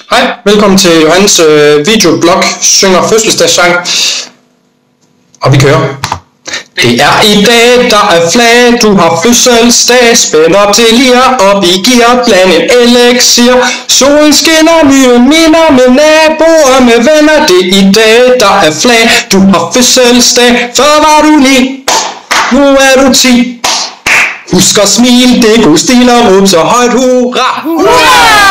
Hej, velkommen til Johannes videoblog, synger fødselsdagssang, og vi kører. Det er i dag, der er flag, du har fødselsdag, spænder til lir, op i gear, bland en elixir. Solen skinner, nye minder med naboer, med venner, det er i dag, der er flag, du har fødselsdag. Før var du 9, nu er du 10. Husk at smile, det er god stil og råb så højt hurra! Hurra!